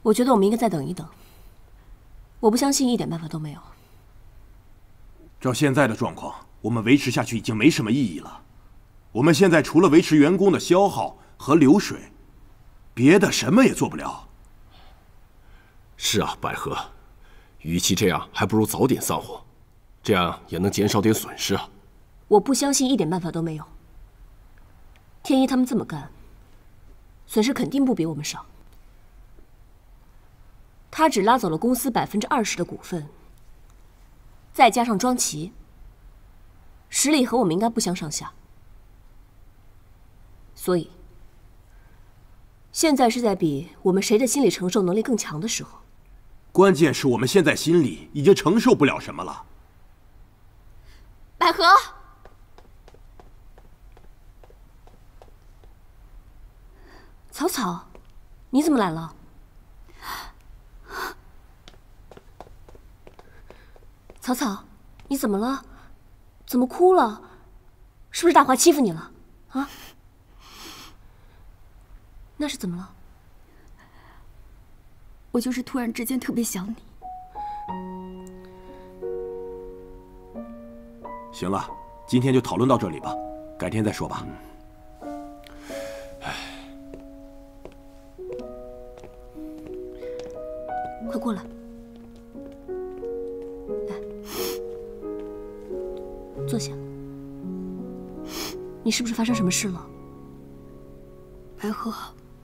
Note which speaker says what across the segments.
Speaker 1: 我觉得我们应该再等一等。我不相信一点办法都没有。
Speaker 2: 照现在的状况，我们维持下去已经没什么意义了。我们现在除了维持员工的消耗和流水，别的什么也做不了。
Speaker 3: 是啊，百合，与其这样，还不如早点散伙，这样也能减少点损失啊。
Speaker 1: 我不相信一点办法都没有。天一他们这么干，损失肯定不比我们少。他只拉走了公司20%的股份，再加上庄奇，实力和我们应该不相上下。所以，现在是在比我们谁的心理承受能力更强的时候。
Speaker 2: 关键是我们现在心里已经承受不了什么了。
Speaker 1: 百合，草草，你怎么来了？草草，你怎么了？怎么哭了？是不是大华欺负你了？啊？那是怎么了？
Speaker 4: 我就是突然之间特别想你。
Speaker 2: 行了，今天就讨论到这里吧，改天再说吧。
Speaker 1: 快过来，来，坐下。你是不是发生什么事了？
Speaker 4: 百合，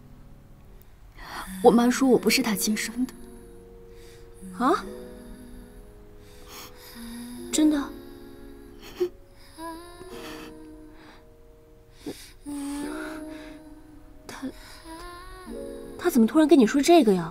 Speaker 4: 我妈说我不是她亲生的。
Speaker 1: 啊？真的？他怎么突然跟你说这个呀？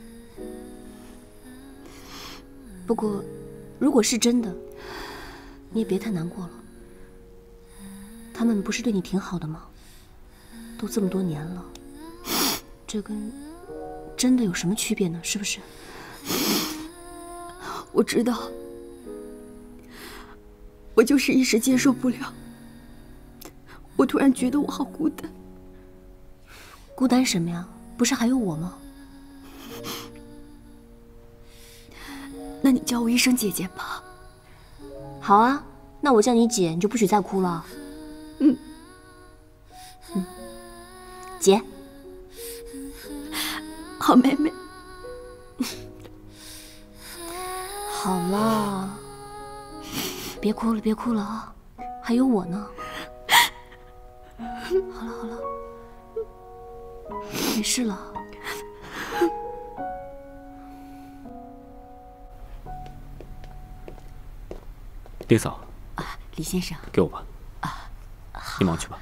Speaker 1: 不过，如果是真的，你也别太难过了。他们不是对你挺好的吗？都这么多年了，这跟真的有什么区别呢？是不是？
Speaker 4: 我知道，我就是一时接受不了。我突然觉得我好孤单。
Speaker 1: 孤单什么呀？不是还有我吗？
Speaker 4: 那你叫我一声姐姐吧。
Speaker 1: 好啊，那我叫你姐，你就不许再哭了。
Speaker 4: 嗯。
Speaker 1: 姐。
Speaker 4: 好妹妹。
Speaker 1: 好了，别哭了，别哭了啊，还有我呢。好了好了，没事了。
Speaker 5: 丁嫂。
Speaker 6: 啊，李先生。
Speaker 5: 给我吧。
Speaker 6: 啊，好。
Speaker 5: 你忙去吧。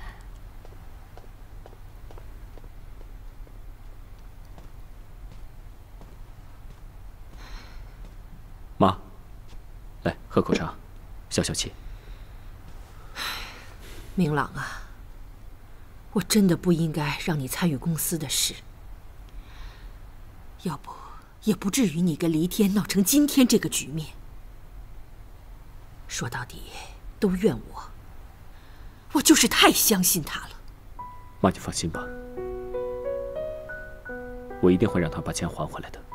Speaker 5: 妈，来喝口茶，消消气。
Speaker 6: 明朗啊，我真的不应该让你参与公司的事，要不也不至于你跟黎天闹成今天这个局面。说到底，都怨我，我就是太相信他了。
Speaker 5: 妈，你放心吧，我一定会让他把钱还回来的。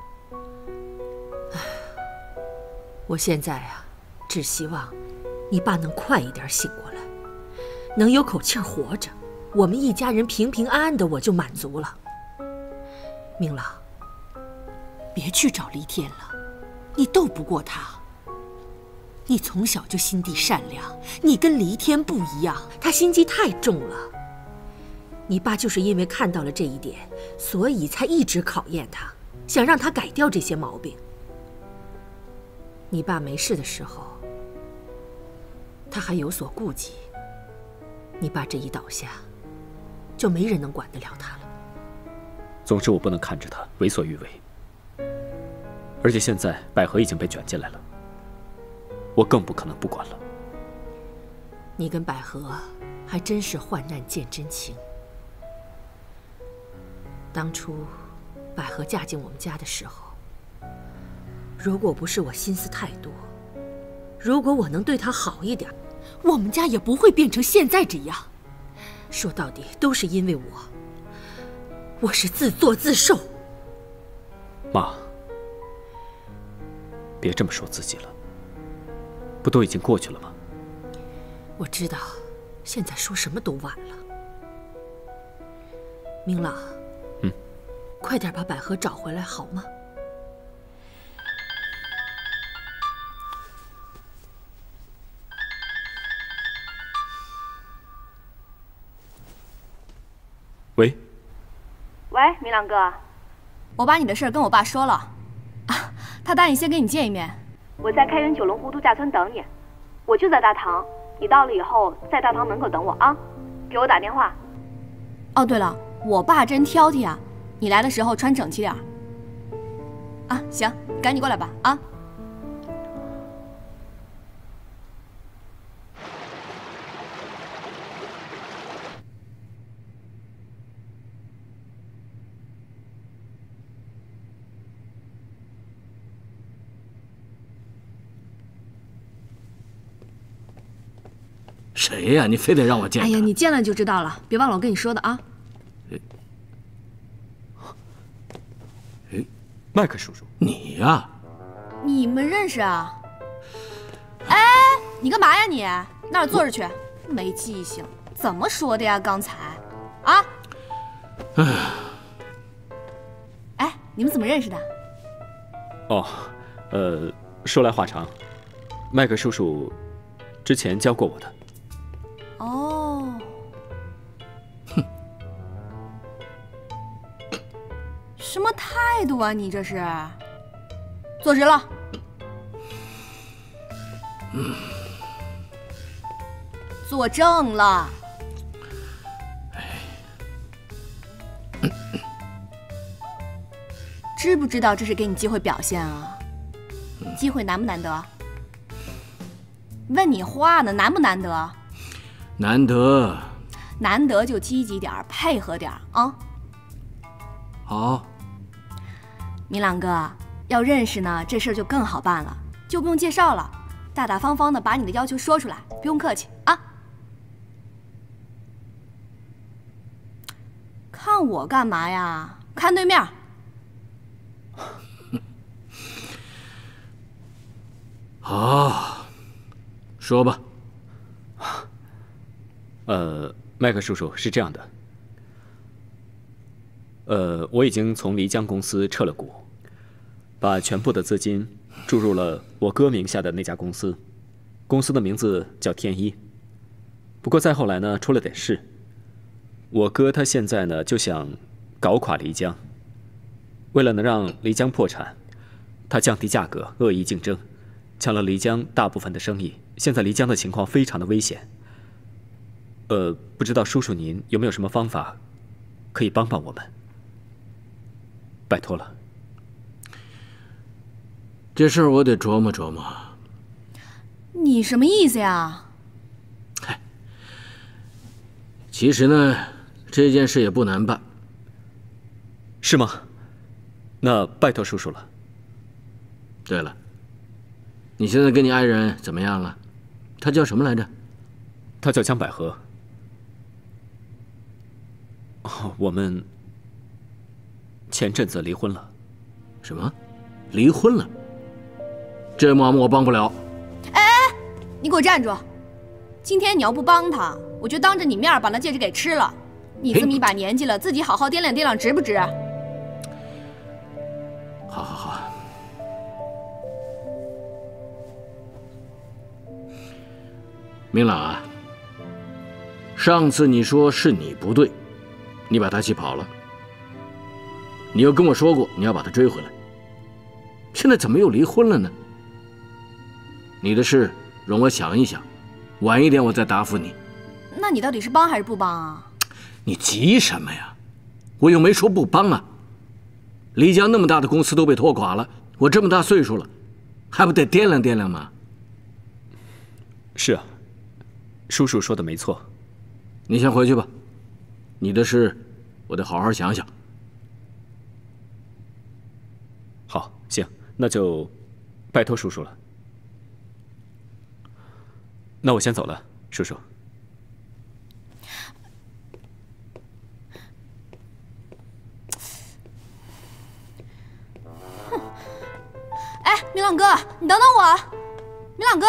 Speaker 6: 我现在啊，只希望你爸能快一点醒过来，能有口气活着，我们一家人平平安安的，我就满足了。明朗，别去找黎天了，你斗不过他。你从小就心地善良，你跟黎天不一样，他心机太重了。你爸就是因为看到了这一点，所以才一直考验他，想让他改掉这些毛病。你爸没事的时候，他还有所顾忌。你爸这一倒下，就没人能管得了他了。
Speaker 5: 总之，我不能看着他为所欲为。而且现在百合已经被卷进来了，我更不可能不管了。
Speaker 6: 你跟百合还真是患难见真情。当初百合嫁进我们家的时候，如果不是我心思太多，如果我能对她好一点，我们家也不会变成现在这样。说到底，都是因为我是自作自受。
Speaker 5: 妈，别这么说自己了，不都已经过去了吗？
Speaker 6: 我知道，现在说什么都晚了。明朗，快点把百合找回来好吗？
Speaker 5: 喂，
Speaker 1: 喂，明朗哥，我把你的事跟我爸说了，啊，他答应先跟你见一面。我在开元九龙湖度假村等你，我就在大堂，你到了以后在大堂门口等我啊，给我打电话。哦，对了，我爸真挑剔啊，你来的时候穿整齐点儿。啊，行，赶紧过来吧，啊。
Speaker 7: 谁呀？你非得让我见他？
Speaker 1: 哎呀，你见了就知道了，别忘了我跟你说的啊。
Speaker 5: 麦克叔叔，
Speaker 7: 你呀？
Speaker 1: 你们认识啊？哎，你干嘛呀你？那儿坐着去，没记性，怎么说的呀？刚才，啊？哎，你们怎么认识的？
Speaker 5: 哦，说来话长，麦克叔叔之前教过我的。
Speaker 1: 哦。什么态度啊？你这是？坐直了。坐正了。知不知道这是给你机会表现啊？机会难不难得？问你话呢，难不难得？
Speaker 7: 难得。
Speaker 1: 难得就积极点儿，配合点儿啊。
Speaker 7: 好。
Speaker 1: 明朗哥，要认识呢，这事儿就更好办了，就不用介绍了，大大方方的把你的要求说出来，不用客气啊。看我干嘛呀？看对面。
Speaker 7: 好，说吧。
Speaker 5: 麦克叔叔是这样的，我已经从漓江公司撤了股，把全部的资金注入了我哥名下的那家公司，公司的名字叫天一。不过再后来呢，出了点事，我哥他现在呢就想搞垮漓江，为了能让漓江破产，他降低价格，恶意竞争，抢了漓江大部分的生意。现在漓江的情况非常的危险。不知道叔叔您有没有什么方法可以帮帮我们？拜托了。
Speaker 7: 这事儿我得琢磨琢磨。
Speaker 1: 你什么意思呀？
Speaker 7: 嗨，其实呢，这件事也不难办。
Speaker 5: 是吗？那拜托叔叔了。
Speaker 7: 对了，你现在跟你爱人怎么样了？她叫什么来着？
Speaker 5: 她叫江百合。我们前阵子离婚了。
Speaker 7: 什么？离婚了？这忙我帮不了。
Speaker 1: 哎，你给我站住！今天你要不帮他，我就当着你面把那戒指给吃了。你这么一把年纪了，自己好好掂量掂量，值不值？
Speaker 7: 好好好。明朗啊，上次你说是你不对，你把他气跑了，你又跟我说过你要把他追回来，现在怎么又离婚了呢？你的事容我想一想，晚一点我再答复你。
Speaker 1: 那你到底是帮还是不帮啊？
Speaker 7: 你急什么呀？我又没说不帮啊。漓江那么大的公司都被拖垮了，我这么大岁数了，还不得掂量掂量吗？
Speaker 5: 是啊，叔叔说的没错。
Speaker 7: 你先回去吧，你的事我得好好想想。
Speaker 5: 好，行，那就拜托叔叔了。那我先走了，叔叔。
Speaker 8: 明朗哥，你等等我，明朗哥。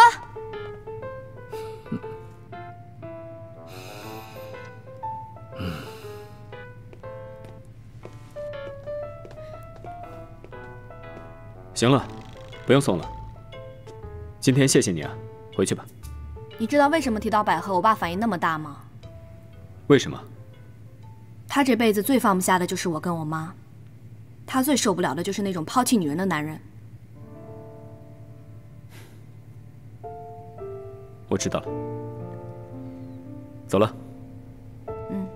Speaker 5: 行了，不用送了。今天谢谢你啊，回去吧。
Speaker 8: 你知道为什么提到百合，我爸反应那么大吗？
Speaker 5: 为什么？
Speaker 8: 他这辈子最放不下的就是我跟我妈，他最受不了的就是那种抛弃女人的男人。
Speaker 5: 我知道了，走了。
Speaker 8: 嗯。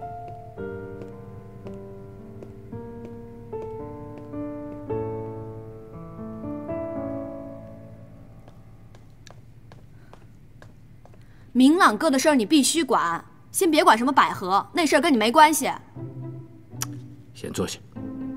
Speaker 8: 明朗哥的事儿你必须管，先别管什么百合，那事儿跟你没关系。
Speaker 7: 先坐下。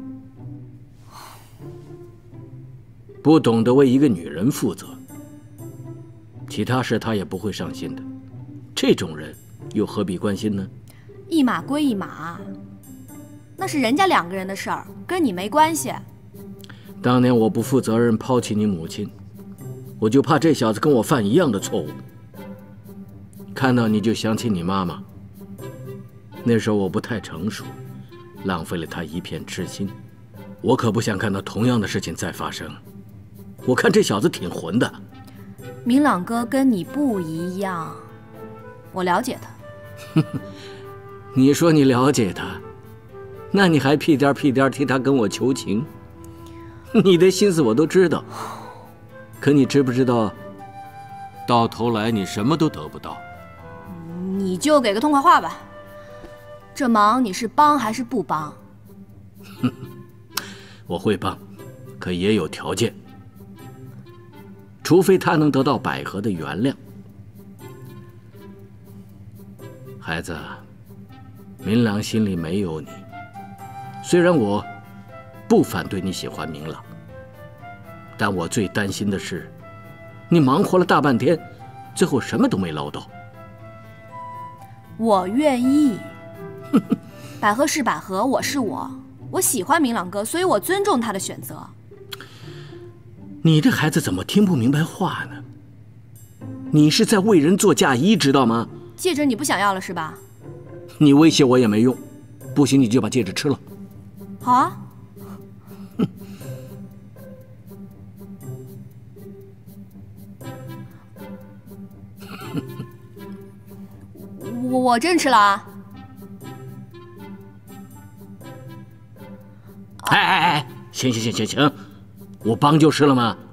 Speaker 7: 不懂得为一个女人负责，其他事他也不会上心的。这种人又何必关心呢？
Speaker 8: 一码归一码，那是人家2个人的事儿，跟你没关系。
Speaker 7: 当年我不负责任抛弃你母亲，我就怕这小子跟我犯一样的错误。看到你就想起你妈妈。那时候我不太成熟，浪费了她一片痴心。我可不想看到同样的事情再发生。我看这小子挺混的。
Speaker 8: 明朗哥跟你不一样，我了解他。
Speaker 7: 你说你了解他，那你还屁颠屁颠替他跟我求情？你的心思我都知道，可你知不知道，到头来你什么都得不到。
Speaker 8: 你就给个痛快话吧，这忙你是帮还是不帮？
Speaker 7: 我会帮，可也有条件。除非他能得到百合的原谅。孩子，明朗心里没有你。虽然我不反对你喜欢明朗，但我最担心的是，你忙活了大半天，最后什么都没捞到。
Speaker 8: 我愿意。百合是百合，我是我，我喜欢明朗哥，所以我尊重他的选择。
Speaker 7: 你这孩子怎么听不明白话呢？你是在为人做嫁衣，知道吗？
Speaker 8: 戒指你不想要了是吧？
Speaker 7: 你威胁我也没用，不行你就把戒指吃了。
Speaker 8: 好啊。我真吃了啊！
Speaker 7: 哎，行，我帮就是了吗？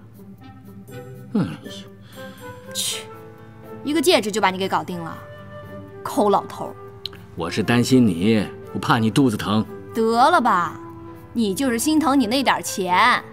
Speaker 8: 去，一个戒指就把你给搞定了，抠老头！
Speaker 7: 我是担心你，我怕你肚子疼。
Speaker 8: 得了吧，你就是心疼你那点钱。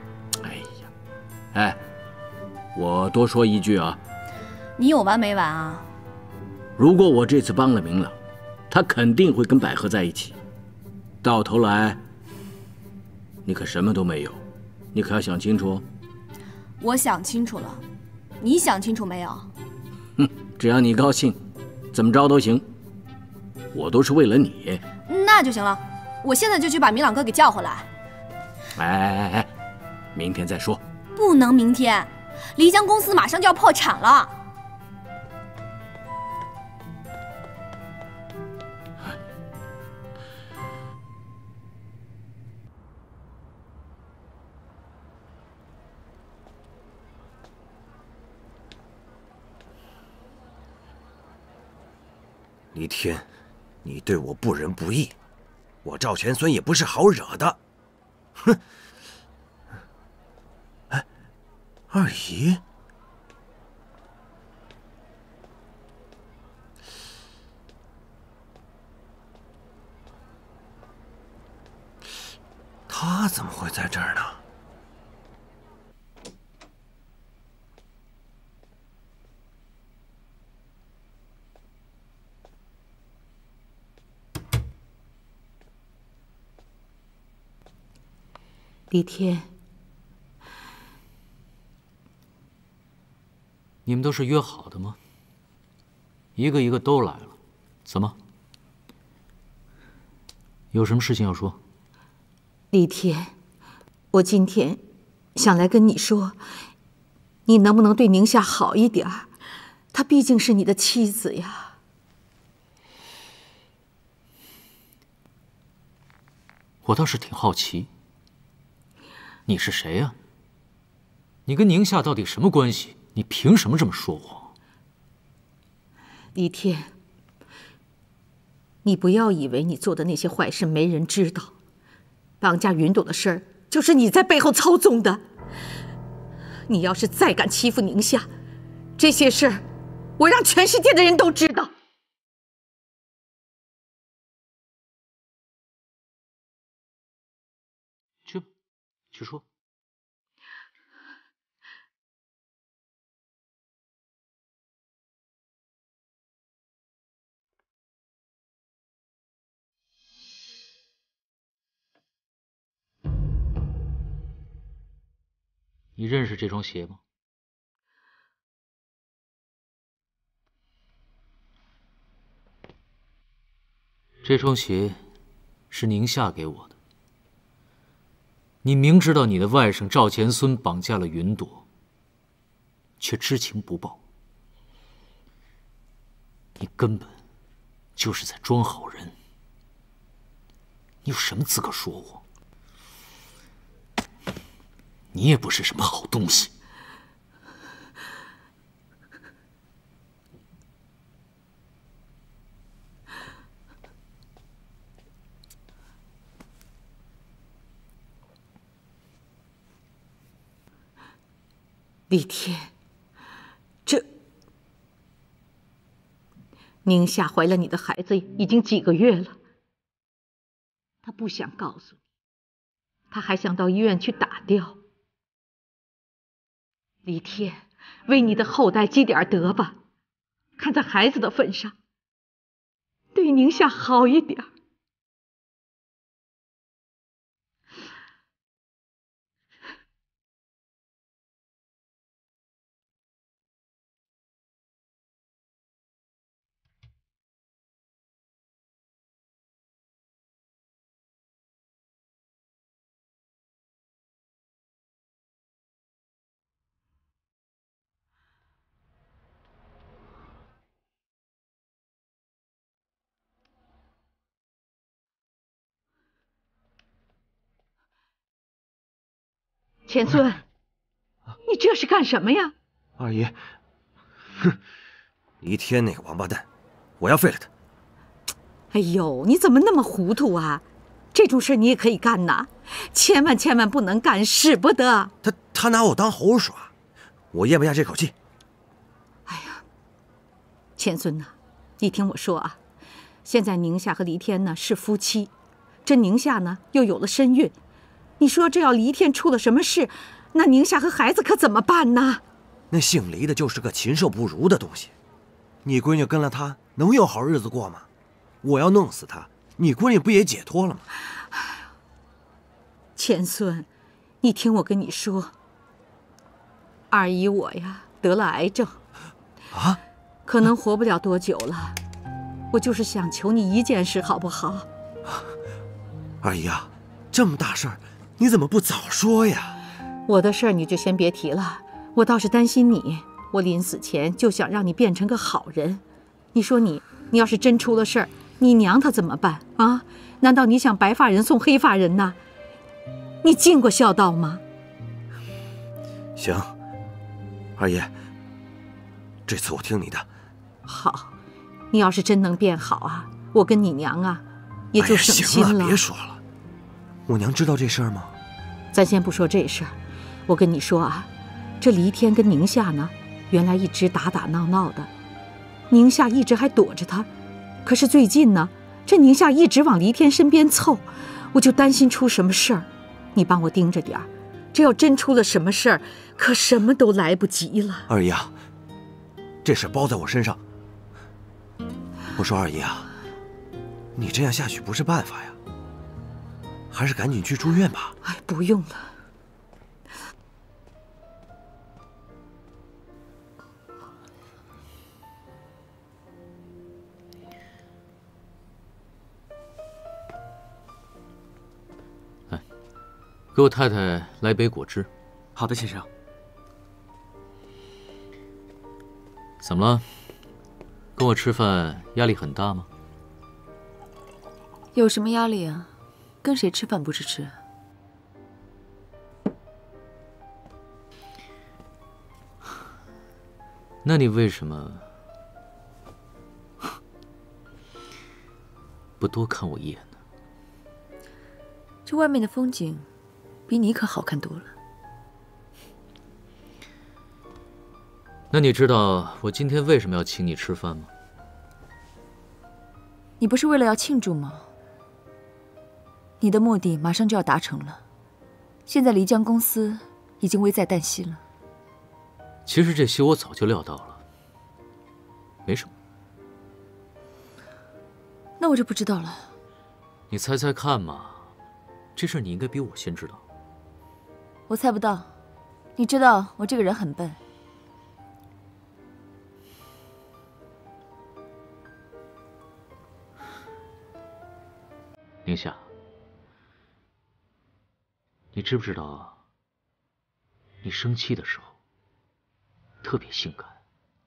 Speaker 7: 哎，我多说一句啊，
Speaker 8: 你有完没完啊？
Speaker 7: 如果我这次帮了明朗，他肯定会跟百合在一起，到头来你可什么都没有，你可要想清楚。
Speaker 8: 我想清楚了，你想清楚没有？
Speaker 7: 只要你高兴，怎么着都行。我都是为了你。
Speaker 8: 那就行了，我现在就去把明朗哥给叫回来。
Speaker 7: 哎，明天再说。
Speaker 8: 不能明天，漓江公司马上就要破产了。
Speaker 9: 黎天，你对我不仁不义，我赵全孙也不是好惹的。哼！哎，二姨，她怎么会在这儿呢？
Speaker 6: 黎天，
Speaker 10: 你们都是约好的吗？一个一个都来了，怎么？有什么事情要说？
Speaker 4: 黎天，我今天想来跟你说，
Speaker 6: 你能不能对宁夏好一点？她毕竟是你的妻子呀。
Speaker 10: 我倒是挺好奇，你是谁呀？你跟宁夏到底什么关系？你凭什么这么说我？
Speaker 6: 李天，你不要以为你做的那些坏事没人知道，绑架云朵的事儿就是你在背后操纵的。你要是再敢欺负宁夏，这些事儿我让全世界的人都知道。
Speaker 10: 去说。你认识这双鞋吗？这双鞋是宁夏给我的。你明知道你的外甥赵钱孙绑架了云朵，却知情不报，你根本就是在装好人。你有什么资格说我？你也不是什么好东西。
Speaker 6: 李天，宁夏怀了你的孩子已经几个月了，她不想告诉你，她还想到医院去打掉。李天，为你的后代积点德吧，看在孩子的份上，对宁夏好一点。钱孙，你这是干什么呀？
Speaker 9: 二爷，哼，黎天那个王八蛋，我要废了他。
Speaker 6: 哎呦，你怎么那么糊涂啊？这种事你也可以干呐，千万不能干，使不得。
Speaker 9: 他拿我当猴耍，我咽不下这口气。
Speaker 6: 哎呀，钱孙呐，你听我说啊，现在宁夏和黎天呢是夫妻，这宁夏呢又有了身孕。你说这要黎天出了什么事，那宁夏和孩子可怎么办呢？
Speaker 9: 那姓黎的就是个禽兽不如的东西，你闺女跟了他能有好日子过吗？我要弄死他，你闺女不也解脱了吗？
Speaker 6: 钱孙，你听我跟你说，二姨我呀得了癌症，
Speaker 9: 啊，
Speaker 6: 可能活不了多久了。我就是想求你一件事，好不好？
Speaker 9: 二姨啊，这么大事儿，你怎么不早说呀？
Speaker 6: 我的事儿你就先别提了，我倒是担心你。我临死前就想让你变成个好人。你说你要是真出了事儿，你娘她怎么办啊？难道你想白发人送黑发人呐？你尽过孝道吗？
Speaker 9: 行，二爷，这次我听你的。
Speaker 6: 好，你要是真能变好啊，我跟你娘啊也就省心了。
Speaker 9: 行了，别说了。我娘知道这事儿吗？
Speaker 6: 咱先不说这事儿，我跟你说啊，这黎天跟宁夏呢，原来一直打打闹闹的，宁夏一直还躲着他。可是最近呢，这宁夏一直往黎天身边凑，我就担心出什么事儿。你帮我盯着点儿，这要真出了什么事儿，可什么都来不及了。
Speaker 9: 二姨啊，这事包在我身上。我说二姨啊，你这样下去不是办法呀，还是赶紧去住院吧。
Speaker 6: 哎，不用了。
Speaker 10: 给我太太来杯果汁。
Speaker 5: 好的，先生。
Speaker 10: 怎么了？跟我吃饭压力很大吗？
Speaker 4: 有什么压力啊？跟谁吃饭不是吃？
Speaker 10: 那你为什么不多看我一眼呢？
Speaker 4: 这外面的风景，比你可好看多了。
Speaker 10: 那你知道我今天为什么要请你吃饭吗？
Speaker 4: 你不是为了要庆祝吗？你的目的马上就要达成了，现在漓江公司已经危在旦夕了。
Speaker 10: 其实这些我早就料到了，没什么。
Speaker 4: 那我就不知道了。
Speaker 10: 你猜猜看嘛，这事你应该比我先知道。
Speaker 4: 我猜不到，你知道我这个人很笨。
Speaker 10: 宁夏，你知不知道，你生气的时候特别性感。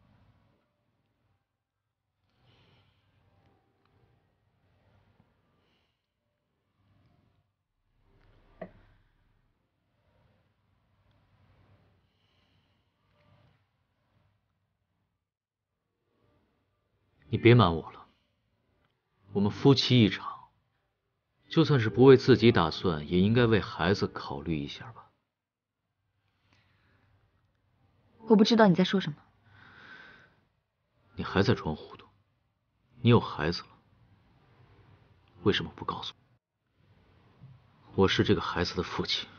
Speaker 10: 你别瞒我了，我们夫妻一场，就算是不为自己打算，也应该为孩子考虑一下吧。
Speaker 4: 我不知道你在说什么。
Speaker 10: 你还在装糊涂？你有孩子了，为什么不告诉我？我是这个孩子的父亲，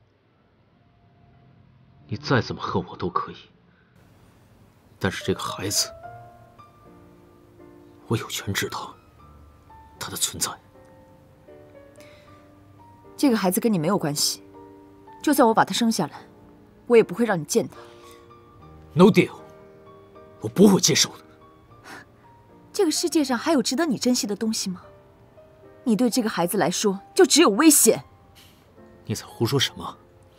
Speaker 10: 你再怎么恨我都可以，但是这个孩子，我有权知道他的存在。
Speaker 4: 这个孩子跟你没有关系，就算我把他生下来，我也不会让你见他。
Speaker 10: No deal， 我不会接受的。
Speaker 4: 这个世界上还有值得你珍惜的东西吗？你对这个孩子来说，就只有危险。
Speaker 10: 你在胡说什么？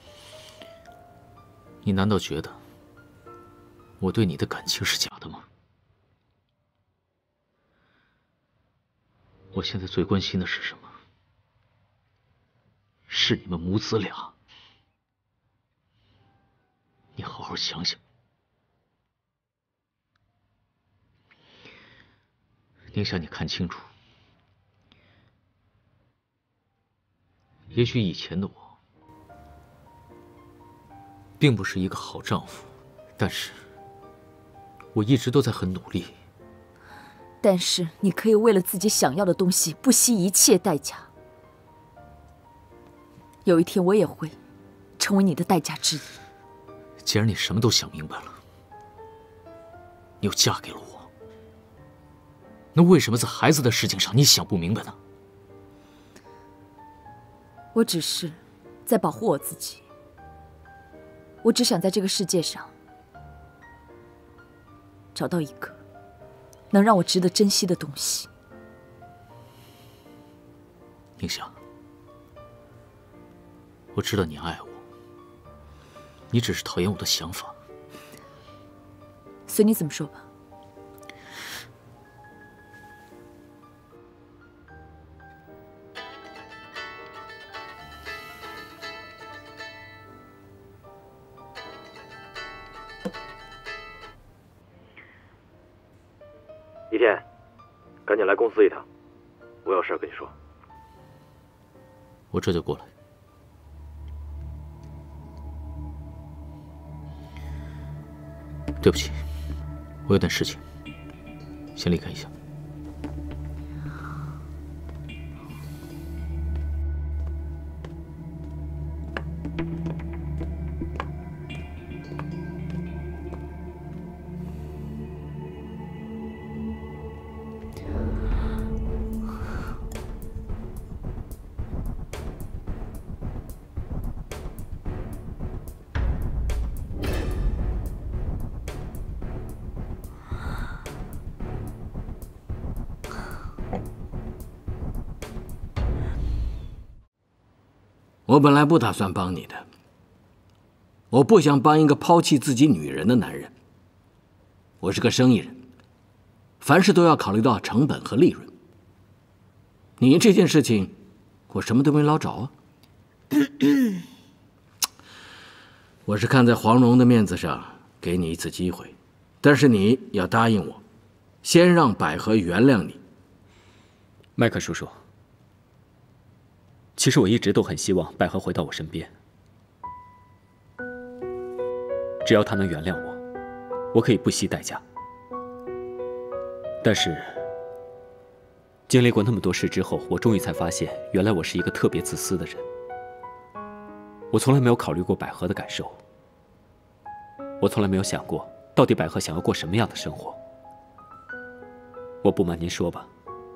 Speaker 10: 你难道觉得我对你的感情是假的吗？我现在最关心的是什么？是你们母子俩。你好好想想。宁夏，你看清楚，也许以前的我并不是一个好丈夫，但是我一直都在很努力。
Speaker 4: 但是你可以为了自己想要的东西不惜一切代价。有一天我也会成为你的代价之一。
Speaker 10: 既然你什么都想明白了，你又嫁给了我，那为什么在孩子的事情上你想不明白呢？
Speaker 4: 我只是在保护我自己。我只想在这个世界上找到一个能让我值得珍惜的东西。
Speaker 10: 宁夏，我知道你爱我，你只是讨厌我的想法。
Speaker 4: 随你怎么说吧。
Speaker 3: 一天，赶紧来公司一趟，我有事跟你说。
Speaker 10: 我这就过来。对不起，我有点事情，先离开一下。
Speaker 7: 我本来不打算帮你的，我不想帮一个抛弃自己女人的男人。 我是个生意人，凡事都要考虑到成本和利润。你这件事情，我什么都没捞着啊。我是看在黄蓉的面子上，给你一次机会，但是你要答应我，先让百合原谅你。
Speaker 5: 麦克叔叔，其实我一直都很希望百合回到我身边，只要她能原谅我，我可以不惜代价。但是经历过那么多事之后，我终于才发现，原来我是一个特别自私的人。我从来没有考虑过百合的感受，我从来没有想过，到底百合想要过什么样的生活。我不瞒您说吧，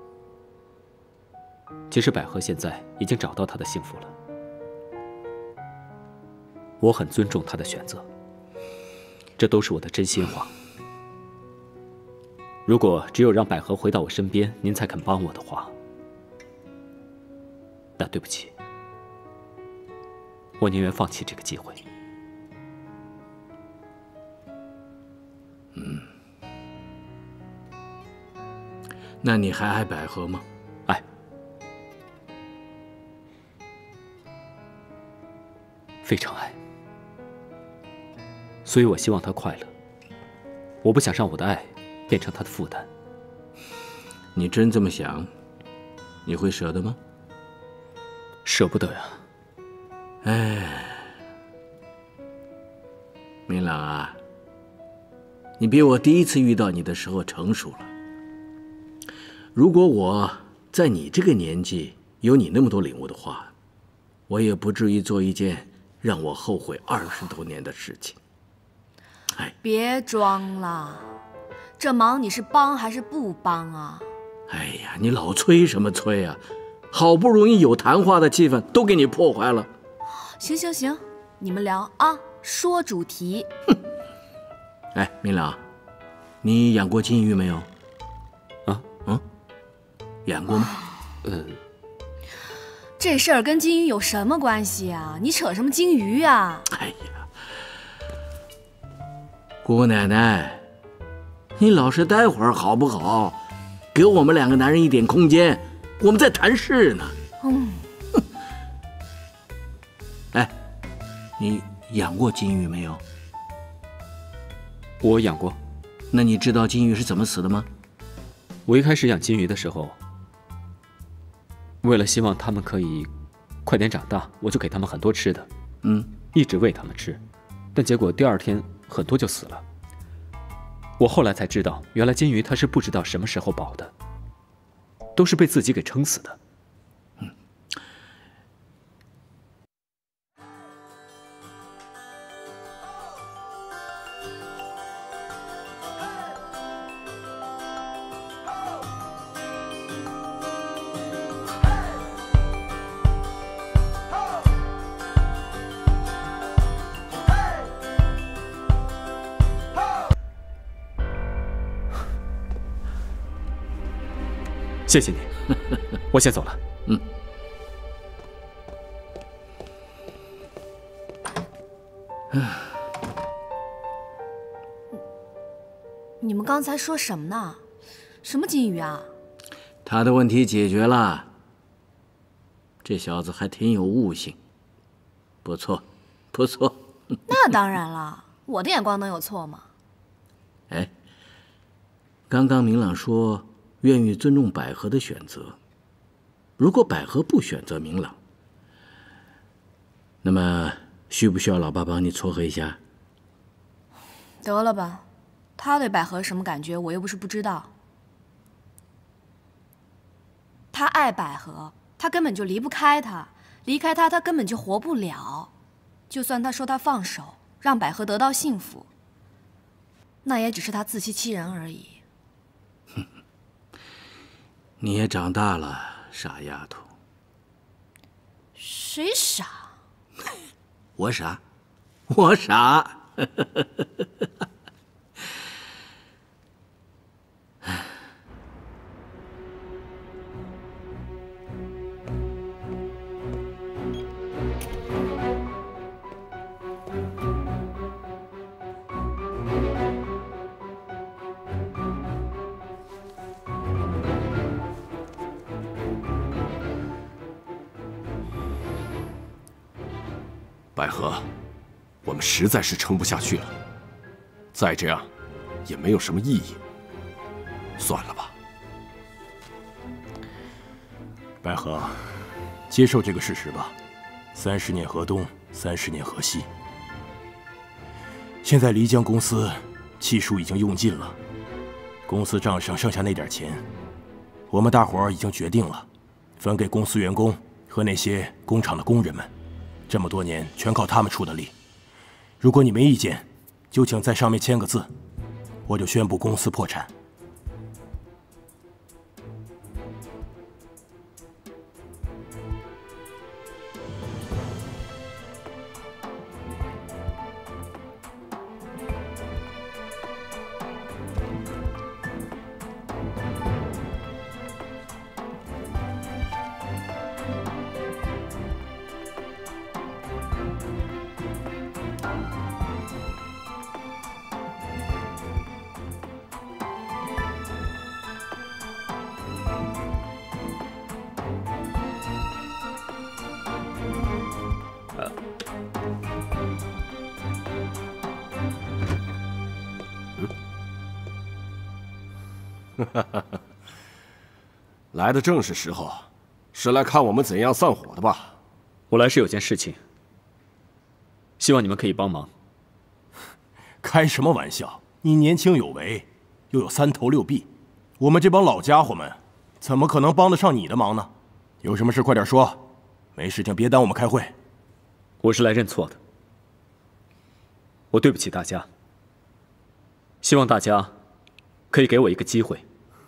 Speaker 5: 其实百合现在已经找到她的幸福了。我很尊重她的选择，这都是我的真心话。如果只有让百合回到我身边，您才肯帮我的话，那对不起，我宁愿放弃这个机会。
Speaker 7: 那你还爱百合吗？
Speaker 5: 爱，非常爱。所以我希望她快乐，我不想让我的爱变成她的负担。
Speaker 7: 你真这么想，你会舍得吗？
Speaker 5: 舍不得呀。
Speaker 7: 哎，明朗啊，你比我第一次遇到你的时候成熟了。如果我在你这个年纪有你那么多领悟的话，我也不至于做一件让我后悔20多年的事情。哎，
Speaker 8: 别装了，这忙你是帮还是不帮啊？
Speaker 7: 哎呀，你老催什么催啊？好不容易有谈话的气氛都给你破坏了。
Speaker 8: 行行行，你们聊啊，说主题。
Speaker 7: 哎，明朗，你养过金鱼没有？
Speaker 5: 啊？
Speaker 7: 养过吗？
Speaker 8: 这事儿跟金鱼有什么关系啊？你扯什么金鱼啊？
Speaker 7: 哎呀，姑奶奶，你老实待会儿好不好？给我们2个男人一点空间，我们在谈事呢。哎，你养过金鱼没有？
Speaker 5: 我养过。
Speaker 7: 那你知道金鱼是怎么死的吗？
Speaker 5: 我一开始养金鱼的时候，为了希望它们可以快点长大，我就给它们很多吃的，一直喂它们吃，但结果第2天很多就死了。我后来才知道，原来金鱼它是不知道什么时候饱的，都是被自己给撑死的。谢谢你，我先走了。
Speaker 8: 你们刚才说什么呢？什么金鱼啊？
Speaker 7: 他的问题解决了。这小子还挺有悟性，不错，不错。
Speaker 8: 那当然了，我的眼光能有错吗？
Speaker 7: 哎，刚刚明朗说愿意尊重百合的选择，如果百合不选择明朗，那么需不需要老爸帮你撮合一下？
Speaker 8: 得了吧，他对百合什么感觉，我又不是不知道。他爱百合，他根本就离不开她，离开她，他根本就活不了。就算他说他放手，让百合得到幸福，那也只是他自欺欺人而已。
Speaker 7: 你也长大了，傻丫头。
Speaker 8: 谁傻？
Speaker 7: 我傻，我傻。
Speaker 3: 百合，我们实在是撑不下去了，再这样也没有什么意义，算了吧。
Speaker 2: 百合，接受这个事实吧，30年河东，30年河西。现在漓江公司气数已经用尽了，公司账上剩下那点钱，我们大伙儿已经决定了，分给公司员工和那些工厂的工人们。这么多年全靠他们出的力。如果你没意见，就请在上面签个字，我就宣布公司破产。
Speaker 3: 来的正是时候，是来看我们怎样散伙的吧？
Speaker 5: 我来是有件事情，希望你们可以帮忙。
Speaker 2: 开什么玩笑！你年轻有为，又有3头6臂，我们这帮老家伙们怎么可能帮得上你的忙呢？有什么事快点说，没事情别耽误我们开会。
Speaker 5: 我是来认错的，我对不起大家，希望大家可以给我一个机会。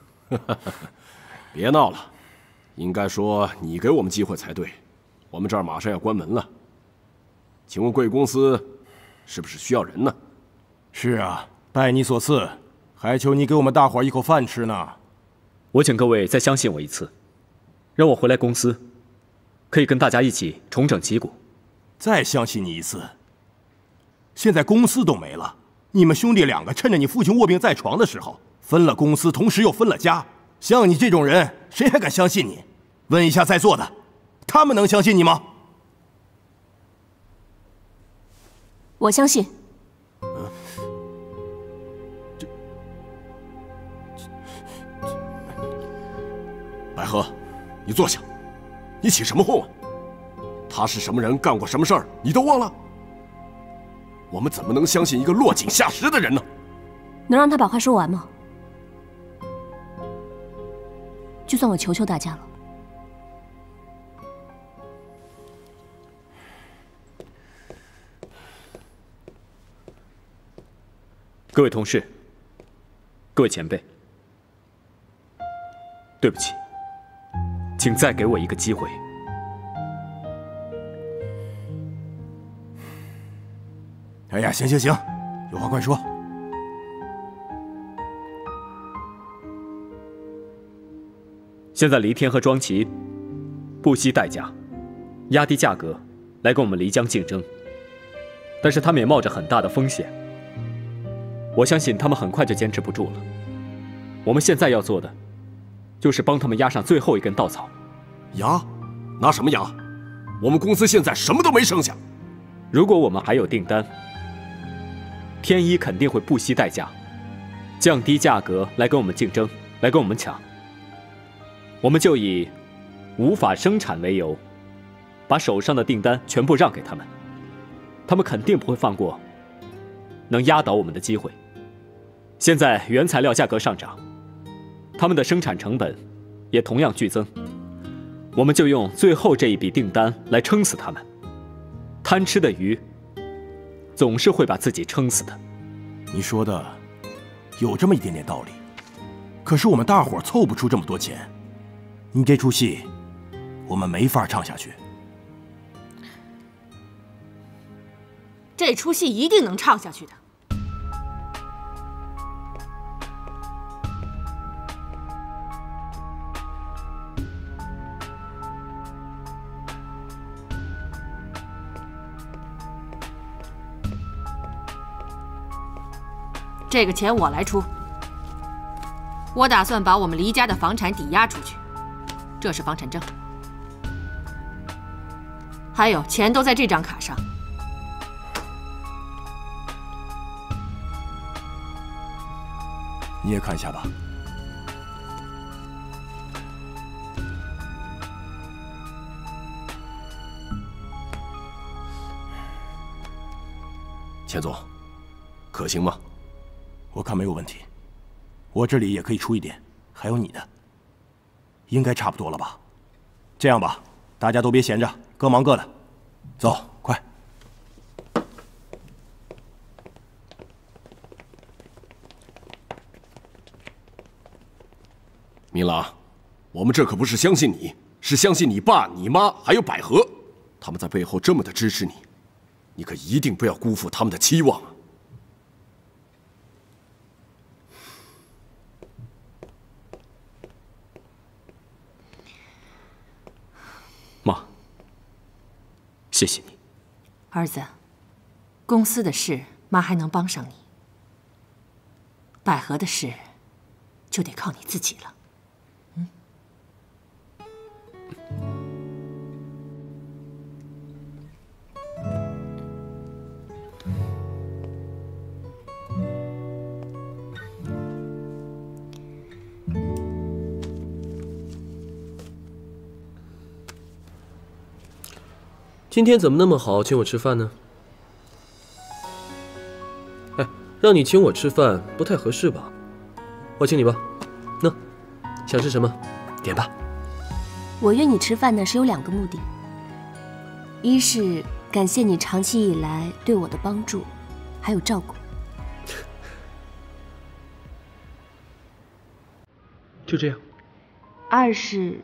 Speaker 3: 别闹了，应该说你给我们机会才对。我们这儿马上要关门了，请问贵公司是不是需要人呢？
Speaker 2: 是啊，拜你所赐，还求你给我们大伙儿一口饭吃呢。
Speaker 5: 我请各位再相信我一次，让我回来公司，可以跟大家一起重整旗鼓。
Speaker 2: 再相信你一次。现在公司都没了，你们兄弟2个趁着你父亲卧病在床的时候，分了公司，同时又分了家。像你这种人，谁还敢相信你？问一下在座的，他们能相信你吗？
Speaker 1: 我相信。
Speaker 3: 百合，你坐下，你起什么哄啊？他是什么人，干过什么事儿，你都忘了？我们怎么能相信一个落井下石的人呢？
Speaker 1: 能让他把话说完吗？就算我求求大家了。
Speaker 5: 各位同事，各位前辈，对不起，请再给我一个机会。
Speaker 2: 哎呀，行，有话快说。
Speaker 5: 现在黎天和庄奇不惜代价，压低价格来跟我们漓江竞争，但是他们也冒着很大的风险。我相信他们很快就坚持不住了。我们现在要做的，就是帮他们压上最后一根稻草。
Speaker 3: 压？拿什么压？我们公司现在什么都没剩下。
Speaker 5: 如果我们还有订单，天一肯定会不惜代价，降低价格来跟我们竞争，来跟我们抢。我们就以无法生产为由，把手上的订单全部让给他们，他们肯定不会放过能压倒我们的机会。现在原材料价格上涨，他们的生产成本也同样剧增，我们就用最后这一笔订单来撑死他们。贪吃的鱼总是会把自己撑死的。
Speaker 2: 你说的有这么一点点道理，可是我们大伙儿凑不出这么多钱。你这出戏，我们没法唱下去。
Speaker 6: 这出戏一定能唱下去的。这个钱我来出。我打算把我们黎家的房产抵押出去。这是房产证，还有钱都在这张卡上，
Speaker 2: 你也看一下吧。
Speaker 3: 钱总，可行吗？
Speaker 2: 我看没有问题，我这里也可以出一点，还有你的，应该差不多了吧？这样吧，大家都别闲着，各忙各的，走，快！
Speaker 3: 明朗，我们这可不是相信你，是相信你爸、你妈还有百合，他们在背后这么的支持你，你可一定不要辜负他们的期望啊！
Speaker 5: 妈，谢谢你。
Speaker 6: 儿子，公司的事妈还能帮上你，百合的事就得靠你自己了。
Speaker 11: 今天怎么那么好，请我吃饭呢？哎，让你请我吃饭不太合适吧？我请你吧。那，想吃什么？点吧。
Speaker 1: 我约你吃饭呢是有2个目的，一是感谢你长期以来对我的帮助，还有照顾。
Speaker 11: 就这样。
Speaker 1: 二是。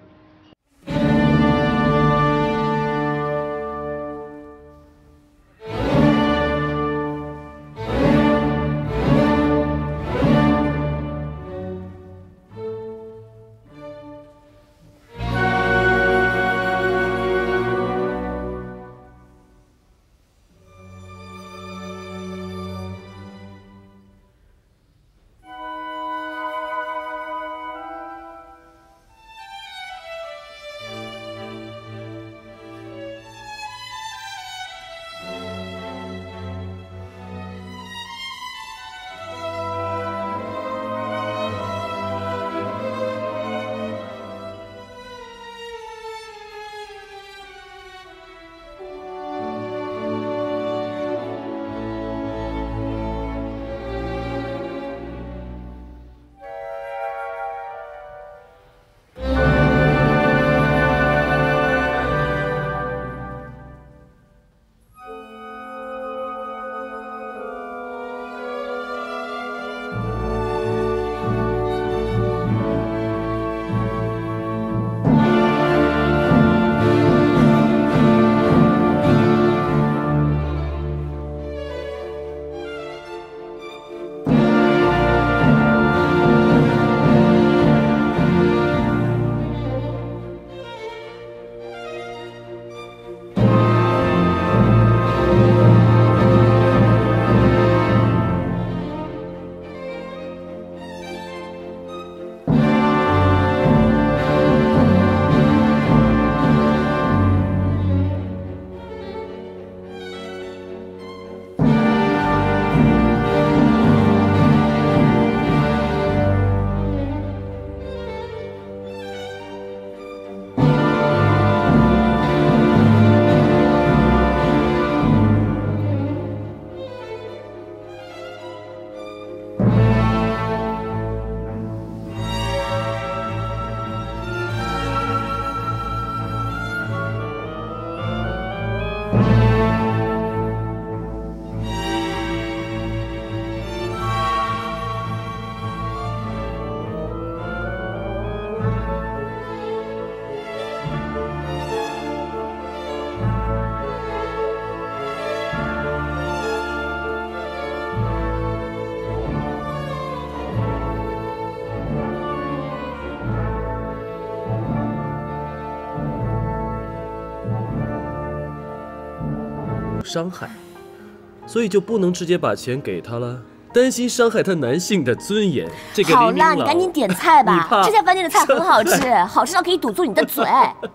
Speaker 11: 伤害，所以就不能直接把钱给他了，担心伤害他男性的尊严。这个
Speaker 1: 好啦，你赶紧点菜吧，这家饭店的菜很好吃，好吃到可以堵住你的嘴。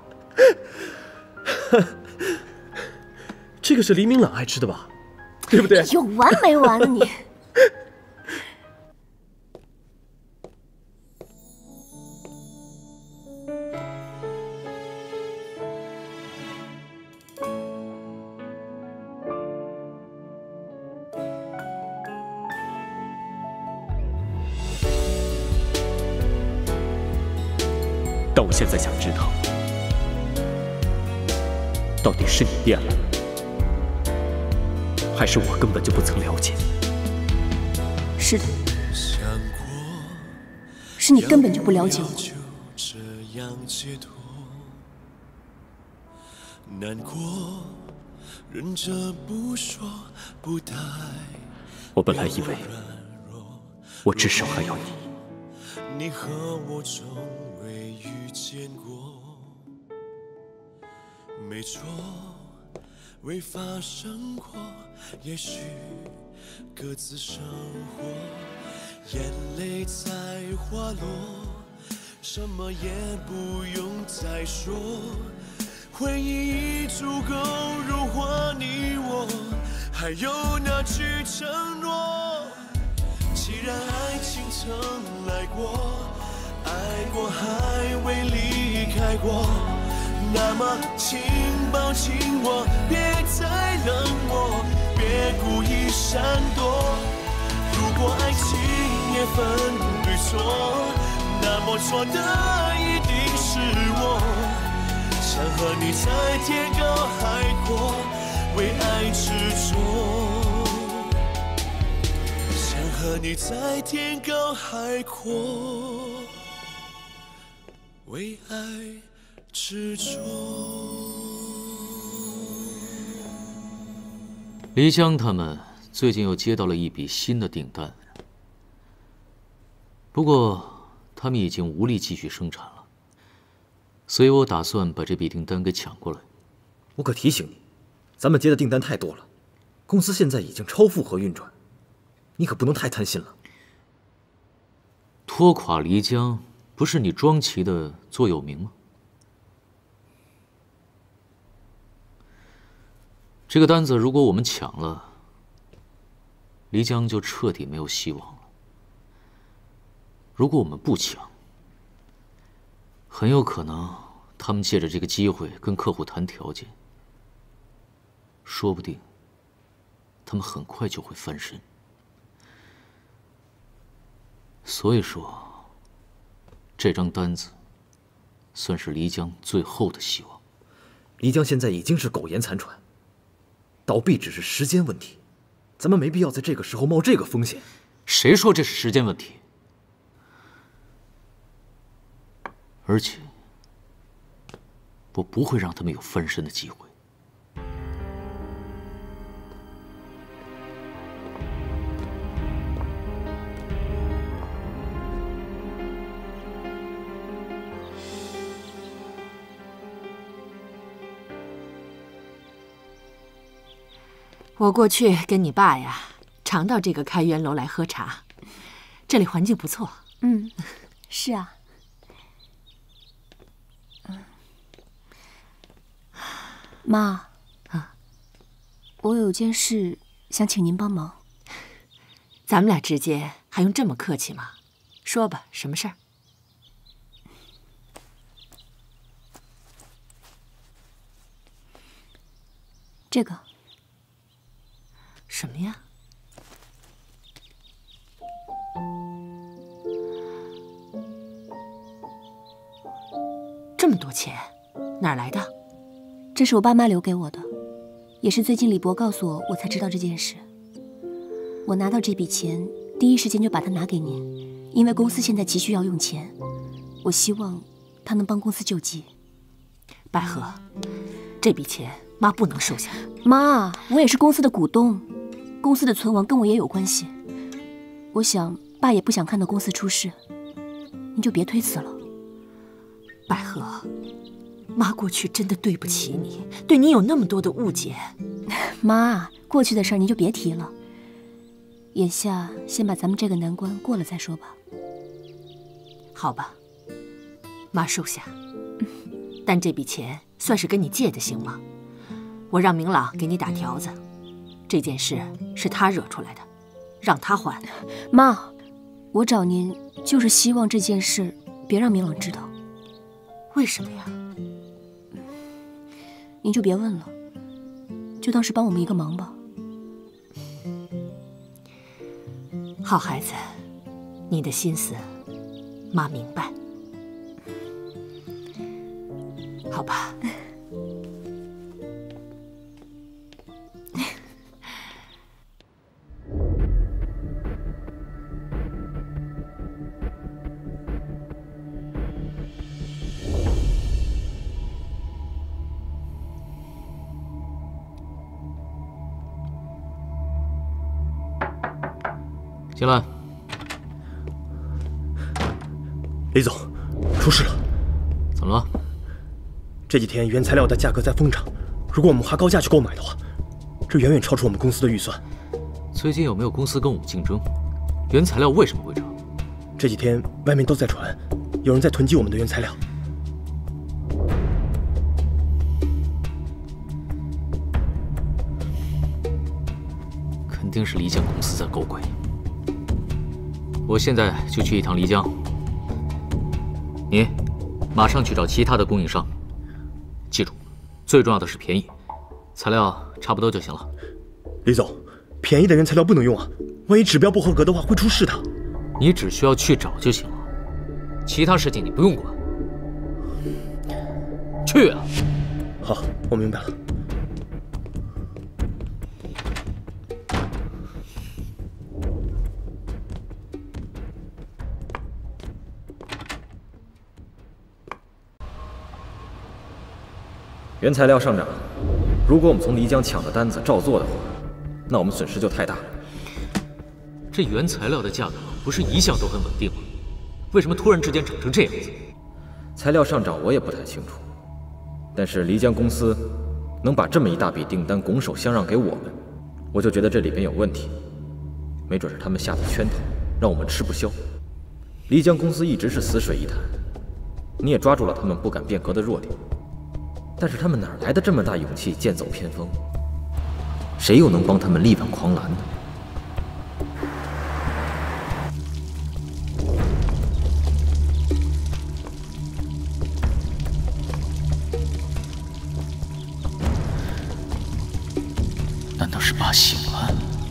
Speaker 11: 这个是黎明朗爱吃的吧？对不对？
Speaker 1: 有完没完了你？
Speaker 5: 但我现在想知道，到底是你变了，还是我根本就不曾了解？
Speaker 1: 是的，是你根本就不了解我。
Speaker 5: 我本来以为我至少还有你。
Speaker 12: 你和我从未遇见过，没错，未发生过，也许各自生活，眼泪在滑落，什么也不用再说，回忆已足够融化你我，还有那句承诺。既然爱情曾来过，爱过还未离开过，那么请抱紧我，别再冷漠，别故意闪躲。如果爱情也分对错，那么错的一定是我。想和你在天高海阔，为爱执着。和你在天高海阔，为爱执着。
Speaker 10: 黎江他们最近又接到了一笔新的订单，不过他们已经无力继续生产了，所以我打算把这笔订单给抢过来。
Speaker 13: 我可提醒你，咱们接的订单太多了，公司现在已经超负荷运转。你可不能太贪心了。
Speaker 10: 拖垮黎江，不是你庄旗的座右铭吗？这个单子如果我们抢了，黎江就彻底没有希望了。如果我们不抢，很有可能他们借着这个机会跟客户谈条件，说不定他们很快就会翻身。所以说，这张单子算是黎江最后的希望。
Speaker 13: 黎江现在已经是苟延残喘，倒闭只是时间问题，咱们没必要在这个时候冒这个风险。
Speaker 10: 谁说这是时间问题？而且，我不会让他们有翻身的机会。
Speaker 6: 我过去跟你爸呀，常到这个开元楼来喝茶，这里环境不错。
Speaker 1: 嗯，是啊。妈，我有件事想请您帮忙。
Speaker 6: 咱们俩之间还用这么客气吗？说吧，什么事儿？
Speaker 1: 这个。
Speaker 6: 什么呀？这么多钱，哪儿来的？
Speaker 1: 这是我爸妈留给我的，也是最近李博告诉我，我才知道这件事。我拿到这笔钱，第一时间就把它拿给您，因为公司现在急需要用钱，我希望他能帮公司救急。
Speaker 6: 百合，这笔钱妈不能收下。
Speaker 1: 妈，我也是公司的股东。公司的存亡跟我也有关系，我想爸也不想看到公司出事，你就别推辞了。
Speaker 6: 百合，妈过去真的对不起你，对你有那么多的误解。
Speaker 1: 妈，过去的事儿您就别提了，眼下先把咱们这个难关过了再说吧。
Speaker 6: 好吧，妈收下，但这笔钱算是跟你借的，行吗？我让明朗给你打条子。这件事是他惹出来的，让他还。
Speaker 1: 妈，我找您就是希望这件事别让明朗知道。
Speaker 6: 为什么呀？
Speaker 1: 您就别问了，就当是帮我们一个忙吧。
Speaker 6: 好孩子，你的心思妈明白。 好吧。
Speaker 10: 进来。
Speaker 11: 李总，出事了。
Speaker 10: 怎么了？
Speaker 11: 这几天原材料的价格在疯涨，如果我们花高价去购买的话，这远远超出我们公司的预算。
Speaker 10: 最近有没有公司跟我们竞争？原材料为什么会涨？
Speaker 11: 这几天外面都在传，有人在囤积我们的原材料。
Speaker 10: 肯定是漓江公司在搞鬼。我现在就去一趟漓江，你马上去找其他的供应商。记住，最重要的是便宜，材料差不多就行了。
Speaker 11: 李总，便宜的原材料不能用啊，万一指标不合格的话会出事的。
Speaker 10: 你只需要去找就行了，其他事情你不用管。去啊！
Speaker 11: 好，我明白了。
Speaker 13: 原材料上涨，如果我们从漓江抢的单子照做的话，那我们损失就太大了。
Speaker 10: 这原材料的价格不是一向都很稳定吗？为什么突然之间涨成这样子？
Speaker 13: 材料上涨我也不太清楚，但是漓江公司能把这么一大笔订单拱手相让给我们，我就觉得这里边有问题。没准是他们下的圈套，让我们吃不消。漓江公司一直是死水一潭，你也抓住了他们不敢变革的弱点。但是他们哪来的这么大勇气剑走偏锋？谁又能帮他们力挽狂澜呢？
Speaker 10: 难道是爸醒了？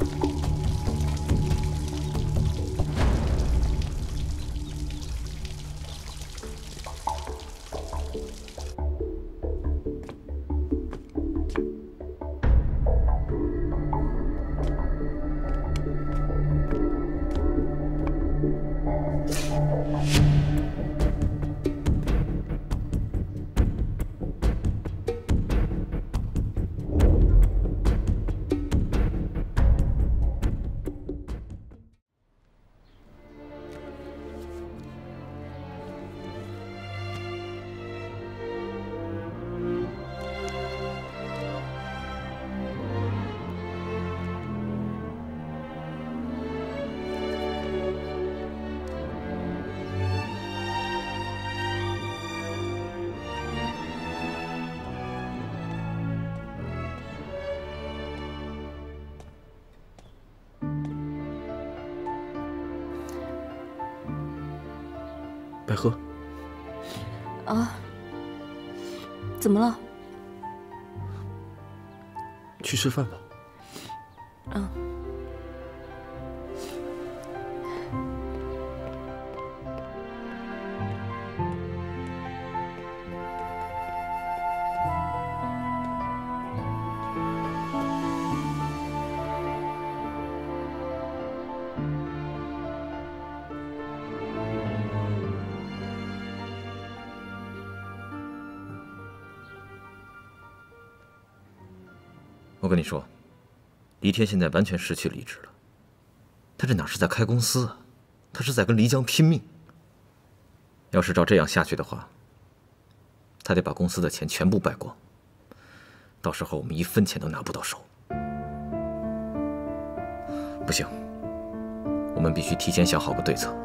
Speaker 11: 百合，
Speaker 1: 啊，怎么了？
Speaker 11: 去吃饭吧。
Speaker 1: 嗯。
Speaker 13: 我跟你说，黎天现在完全失去理智了。他这哪是在开公司啊，他是在跟漓江拼命。要是照这样下去的话，他得把公司的钱全部败光，到时候我们一分钱都拿不到手。不行，我们必须提前想好个对策。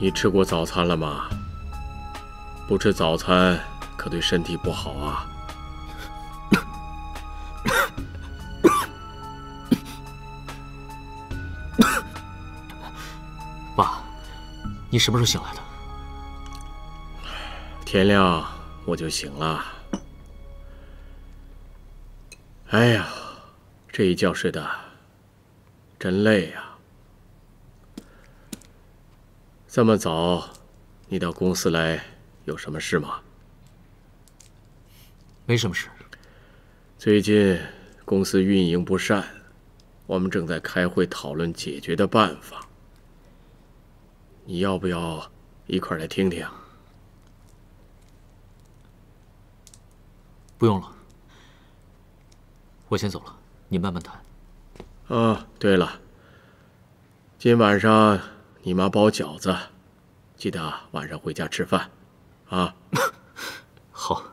Speaker 7: 你吃过早餐了吗？不吃早餐可对身体不好啊。
Speaker 10: 爸，你什么时候醒来的？
Speaker 7: 天亮我就醒了。哎呀，这一觉睡得真累呀。这么早，你到公司来有什么事吗？
Speaker 10: 没什么事。
Speaker 7: 最近公司运营不善，我们正在开会讨论解决的办法。你要不要一块来听听？
Speaker 10: 不用了，我先走了，你慢慢谈。
Speaker 7: 啊，对了，今晚上你妈包饺子，记得晚上回家吃饭，啊。
Speaker 10: 好。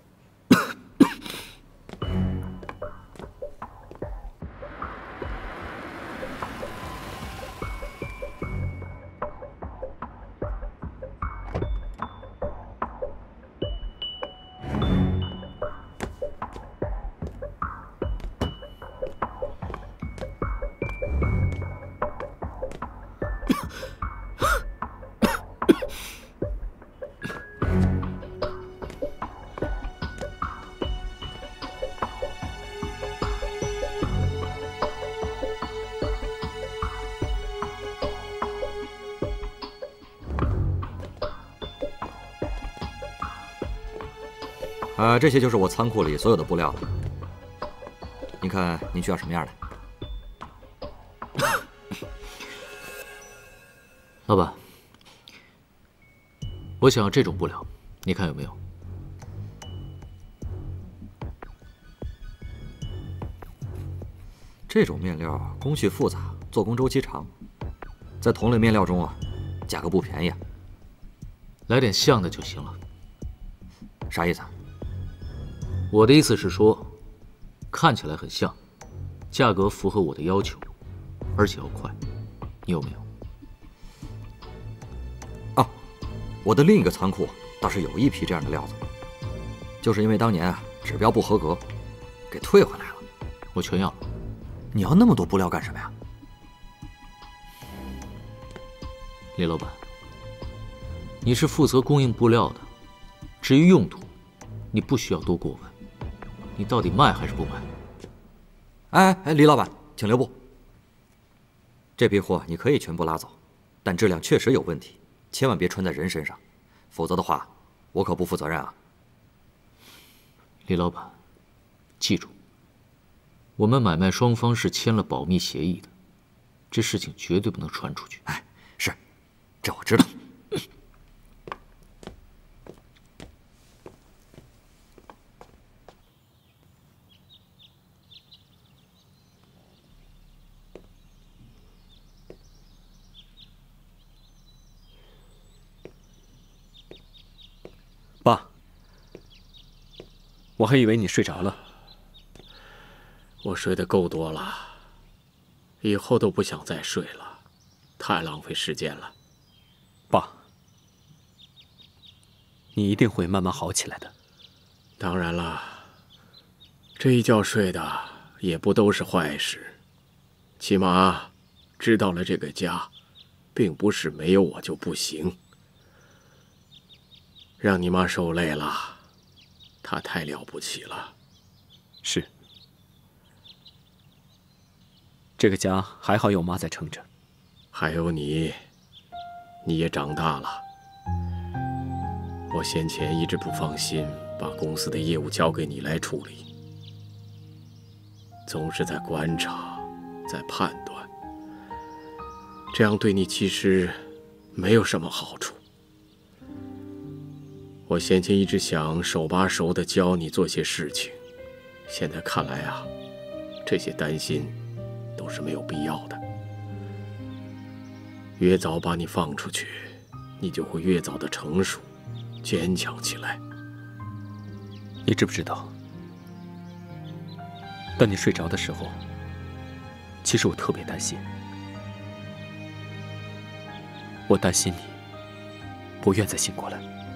Speaker 13: 这些就是我仓库里所有的布料了。您看，您需要什么样的？
Speaker 10: 老板，我想要这种布料，你看有没有？
Speaker 13: 这种面料工序复杂，做工周期长，在同类面料中啊，价格不便宜啊。
Speaker 10: 来点像的就行了。
Speaker 13: 啥意思啊？
Speaker 10: 我的意思是说，看起来很像，价格符合我的要求，而且要快，你有没有？
Speaker 13: 哦，我的另一个仓库倒是有一批这样的料子，就是因为当年啊指标不合格，给退回来了。
Speaker 10: 我全要。
Speaker 13: 你要那么多布料干什么呀？
Speaker 10: 李老板，你是负责供应布料的，至于用途，你不需要多过问。你到底卖还是不卖？
Speaker 13: 哎，李老板，请留步。这批货你可以全部拉走，但质量确实有问题，千万别穿在人身上，否则的话，我可不负责任啊。
Speaker 10: 李老板，记住，我们买卖双方是签了保密协议的，这事情绝对不能传出去。
Speaker 13: 哎，是，这我知道。
Speaker 5: 爸，我还以为你睡着了。
Speaker 7: 我睡得够多了，以后都不想再睡了，太浪费时间了。
Speaker 5: 爸，你一定会慢慢好起来的。
Speaker 7: 当然了，这一觉睡的也不都是坏事，起码知道了这个家，并不是没有我就不行。让你妈受累了，她太了不起了。
Speaker 5: 是，这个家还好有妈在撑着，
Speaker 7: 还有你，你也长大了。我先前一直不放心把公司的业务交给你来处理，总是在观察，在判断，这样对你其实没有什么好处。我先前一直想手把手地教你做些事情，现在看来啊，这些担心都是没有必要的。越早把你放出去，你就会越早的成熟、坚强起来。
Speaker 5: 你知不知道，当你睡着的时候，其实我特别担心。我担心你不愿再醒过来。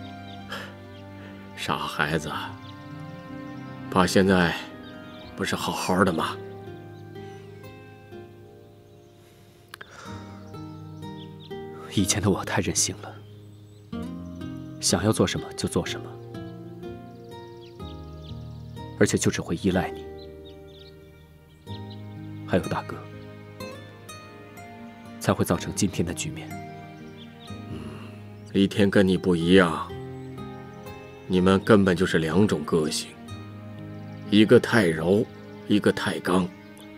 Speaker 7: 傻孩子，爸现在不是好好的吗？
Speaker 5: 以前的我太任性了，想要做什么就做什么，而且就只会依赖你。还有大哥，才会造成今天的局面。
Speaker 7: 李天跟你不一样，你们根本就是两种个性，一个太柔，一个太刚。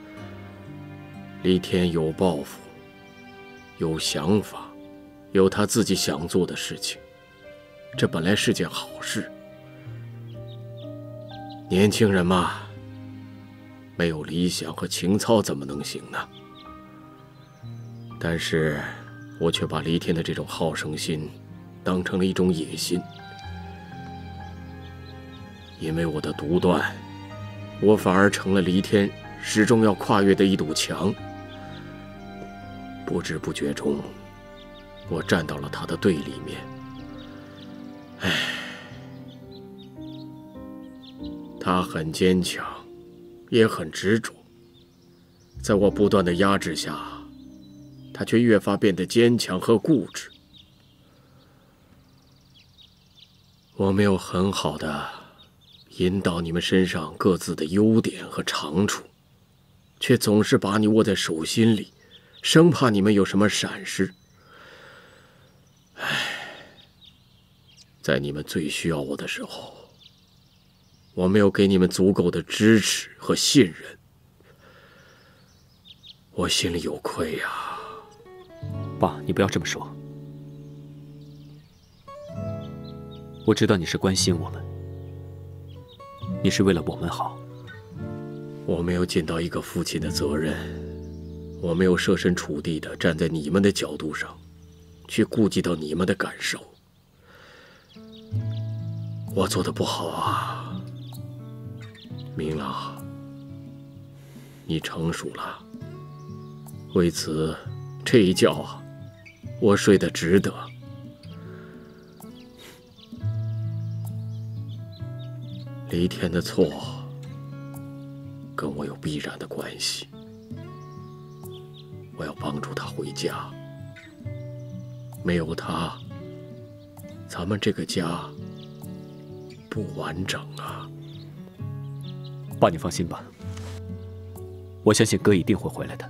Speaker 7: 李天有抱负，有想法。有他自己想做的事情，这本来是件好事。年轻人嘛，没有理想和情操怎么能行呢？但是，我却把黎天的这种好胜心当成了一种野心。因为我的独断，我反而成了黎天始终要跨越的一堵墙。不知不觉中，我站到了他的对立面。唉，他很坚强，也很执着。在我不断的压制下，他却越发变得坚强和固执。我没有很好的引导你们身上各自的优点和长处，却总是把你握在手心里，生怕你们有什么闪失。在你们最需要我的时候，我没有给你们足够的支持和信任，我心里有愧呀。
Speaker 5: 爸，你不要这么说。我知道你是关心我们，你是为了我们好。
Speaker 7: 我没有尽到一个父亲的责任，我没有设身处地的站在你们的角度上，去顾及到你们的感受。我做的不好啊，明朗，你成熟了，为此这一觉啊，我睡得值得。黎天的错跟我有必然的关系，我要帮助他回家。没有他，咱们这个家不完整啊。
Speaker 5: 爸，你放心吧，我相信哥一定会回来的。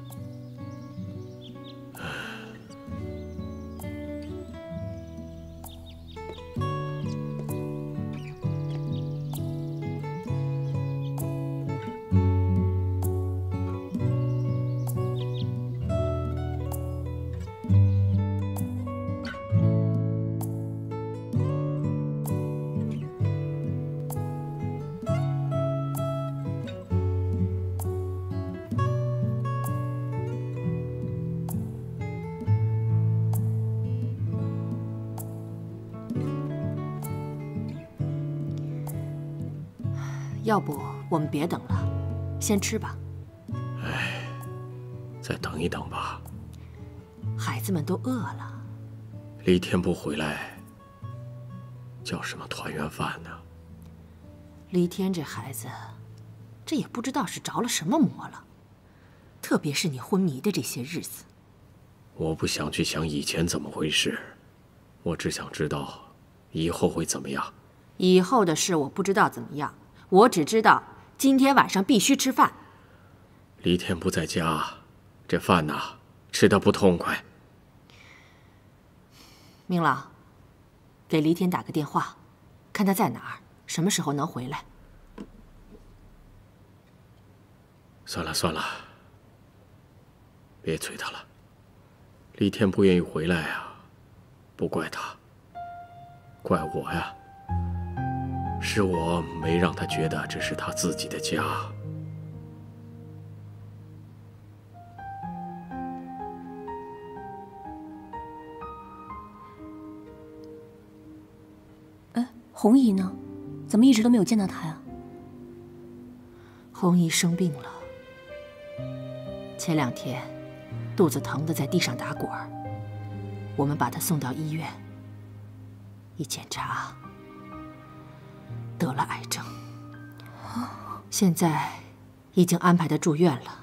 Speaker 6: 要不我们别等了，先吃吧。
Speaker 7: 哎，再等一等吧。
Speaker 6: 孩子们都饿了。
Speaker 7: 黎天不回来，叫什么团圆饭呢？
Speaker 6: 黎天这孩子，这也不知道是着了什么魔了，特别是你昏迷的这些日子。
Speaker 7: 我不想去想以前怎么回事，我只想知道以后会怎么样。
Speaker 6: 以后的事我不知道怎么样。我只知道今天晚上必须吃饭。
Speaker 7: 黎天不在家，这饭呐，吃得不痛快。
Speaker 6: 明朗，给黎天打个电话，看他在哪儿，什么时候能回来。
Speaker 7: 算了算了，别催他了。黎天不愿意回来啊，不怪他，怪我呀。是我没让他觉得这是他自己的家。
Speaker 1: 哎，红姨呢？怎么一直都没有见到她呀？
Speaker 6: 红姨生病了，前2天肚子疼得在地上打滚儿，我们把她送到医院， 一检查得了癌症，现在已经安排他住院了。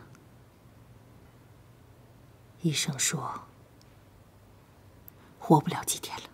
Speaker 6: 医生说活不了几天了。